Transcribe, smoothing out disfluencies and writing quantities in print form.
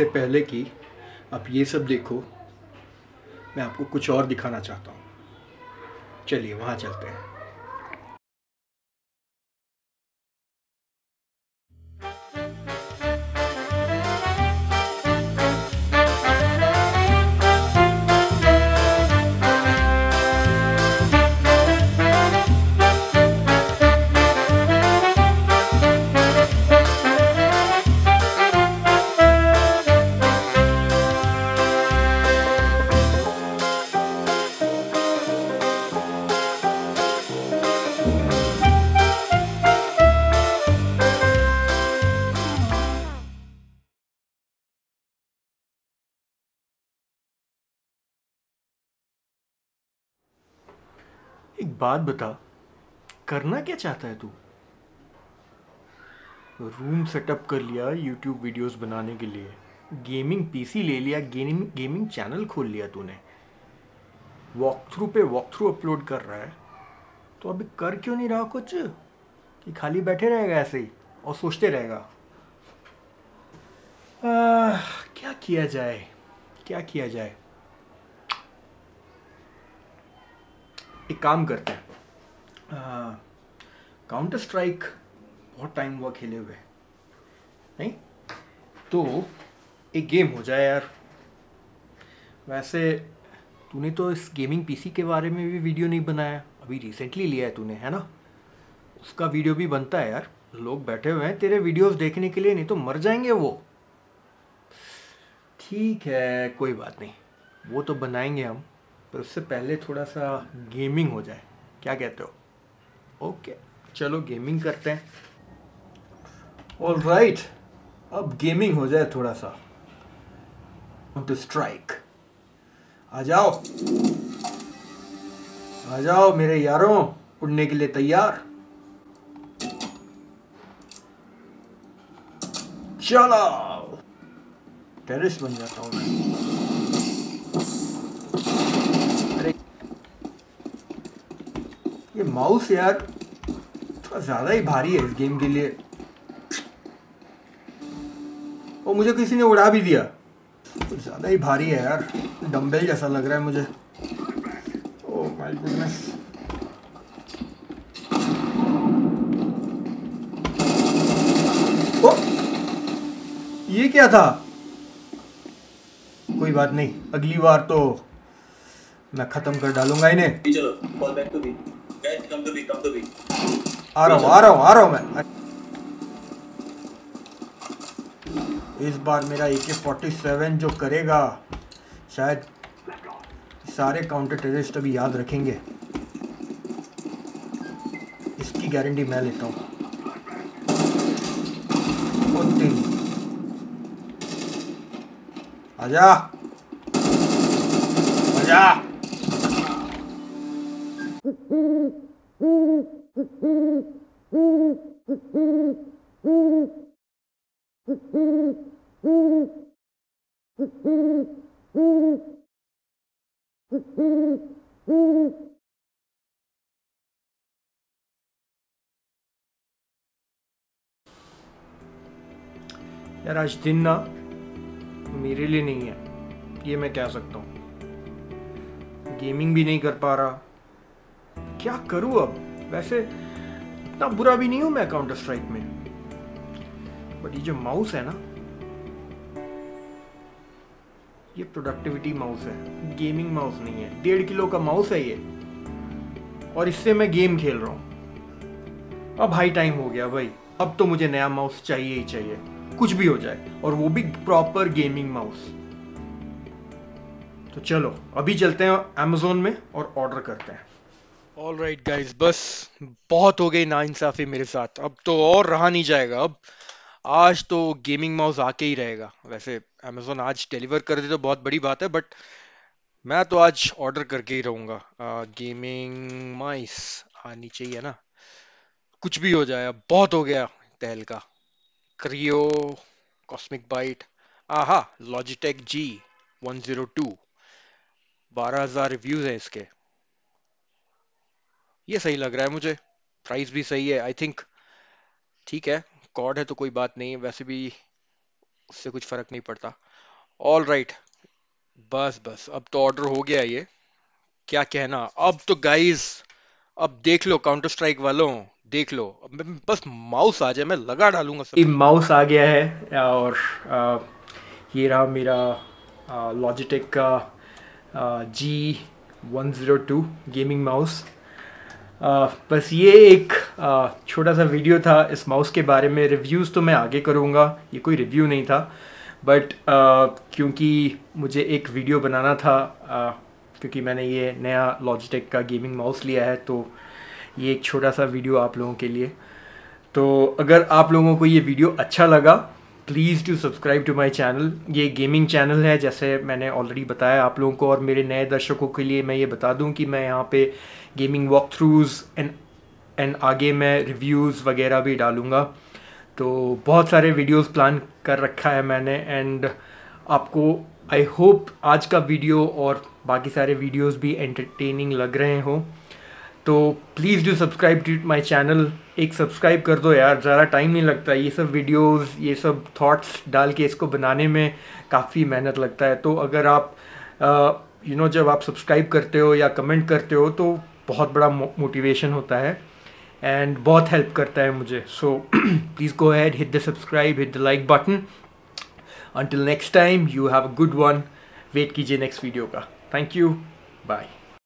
इससे पहले कि आप ये सब देखो, मैं आपको कुछ और दिखाना चाहता हूँ। चलिए वहाँ चलते हैं। एक बात बता, करना क्या चाहता है तू? रूम सेटअप कर लिया यूट्यूब वीडियोस बनाने के लिए, गेमिंग पीसी ले लिया, गेमिंग चैनल खोल लिया तूने, वॉक थ्रू पे वॉक थ्रू अपलोड कर रहा है, तो अभी कर क्यों नहीं रहा कुछ? कि खाली बैठे रहेगा ऐसे ही और सोचते रहेगा क्या किया जाए, क्या किया जाए? एक काम करते हैं, काउंटर स्ट्राइक बहुत टाइम हुआ खेले हुए, नहीं तो एक गेम हो जाए यार। वैसे तूने तो इस गेमिंग पीसी के बारे में भी वीडियो नहीं बनाया, अभी रिसेंटली लिया है तूने, है ना? उसका वीडियो भी बनता है यार, लोग बैठे हुए हैं तेरे वीडियोस देखने के लिए, नहीं तो मर जाएंगे वो। ठीक है, कोई बात नहीं, वो तो बनाएंगे हम, पर उससे पहले थोड़ा सा गेमिंग हो जाए, क्या कहते हो? ओके, चलो गेमिंग करते हैं। ऑल राइट, अब गेमिंग हो जाए थोड़ा सा। टू स्ट्राइक, आ जाओ आ जाओ मेरे यारों, उड़ने के लिए तैयार? चलो, टेररिस्ट बन जाता हूँ मैं। अरे ये माउस यार थोड़ा ज़्यादा ही भारी है इस गेम के लिए, और मुझे किसी ने उड़ा भी दिया। कुछ ज़्यादा ही भारी है यार, डंबल जैसा लग रहा है मुझे। Oh my goodness. ओ, ये क्या था? कोई बात नहीं, अगली बार तो मैं खत्म कर डालूंगा इन्हें। चलो, fall back to B. Guys, come to B, come to B. आ रहा हूँ मैं। इस बार मेरा AK-47 जो करेगा, शायद सारे काउंटर टेररिस्ट अभी याद रखेंगे, इसकी गारंटी मैं लेता हूँ। आजा आजा। यार आज दिन ना मेरे लिए नहीं है, ये मैं कह सकता हूँ। गेमिंग भी नहीं कर पा रहा, क्या करूँ अब? वैसे इतना बुरा भी नहीं हूँ मैं काउंटर स्ट्राइक में, बट ये जो माउस है ना, ये प्रोडक्टिविटी माउस है, गेमिंग माउस नहीं है। 1.5 किलो का माउस है ये, और इससे मैं गेम खेल रहा हूँ। अब हाई टाइम हो गया भाई, अब तो मुझे नया माउस चाहिए ही चाहिए, कुछ भी हो जाए, और वो भी प्रॉपर गेमिंग माउस। तो चलो अभी चलते हैं अमेज़न में और ऑर्डर करते हैं। ऑल राइट गाइज, बस बहुत हो गई नाइंसाफी मेरे साथ, अब तो और रहा नहीं जाएगा। अब आज तो गेमिंग माउस आके ही रहेगा। वैसे अमेज़न आज डिलीवर कर दे तो बहुत बड़ी बात है, बट मैं तो आज ऑर्डर करके ही रहूंगा। गेमिंग माइस आनी चाहिए ना, कुछ भी हो जाए, अब बहुत हो गया तहलका। क्रियो, कॉस्मिक बाइट, आहा, लॉजिटेक G102, 12,000 रिव्यूज है इसके। ये सही लग रहा है मुझे, प्राइस भी सही है आई थिंक। ठीक है, कॉर्ड है तो कोई बात नहीं, वैसे भी उससे कुछ फर्क नहीं पड़ता। ऑल राइट, बस बस अब तो ऑर्डर हो गया ये, क्या कहना अब तो गाइस। अब देख लो काउंटर स्ट्राइक वालों, देख लो अब बस माउस आ जाए मैं लगा डालूंगा ये सबकी। माउस आ गया है और ये रहा मेरा लॉजिटेक का G102 गेमिंग माउस। बस ये एक छोटा सा वीडियो था इस माउस के बारे में। रिव्यूज़ तो मैं आगे करूँगा, ये कोई रिव्यू नहीं था, बट क्योंकि मुझे एक वीडियो बनाना था, क्योंकि मैंने ये नया लॉजिटेक का गेमिंग माउस लिया है, तो ये एक छोटा सा वीडियो आप लोगों के लिए। तो अगर आप लोगों को ये वीडियो अच्छा लगा, please to subscribe to my channel. ये गेमिंग चैनल है जैसे मैंने ऑलरेडी बताया आप लोगों को, और मेरे नए दर्शकों के लिए मैं ये बता दूं कि मैं यहाँ पे गेमिंग वॉक थ्रूज़ एंड आगे मैं रिव्यूज़ वगैरह भी डालूँगा। तो बहुत सारे वीडियोस प्लान कर रखा है मैंने, एंड आपको आई होप आज का वीडियो और बाकी सारे वीडियोस भी एंटरटेनिंग लग रहे हों। तो please do subscribe to my channel. एक सब्सक्राइब कर दो यार, ज़्यादा टाइम नहीं लगता, ये सब वीडियोस ये सब थॉट्स डाल के इसको बनाने में काफ़ी मेहनत लगता है। तो अगर आप जब आप सब्सक्राइब करते हो या कमेंट करते हो तो बहुत बड़ा मोटिवेशन होता है एंड बहुत हेल्प करता है मुझे। So please go ahead, hit the subscribe, hit the like button. Until next time, you have a good one. Wait कीजिए नेक्स्ट वीडियो का। Thank you, bye.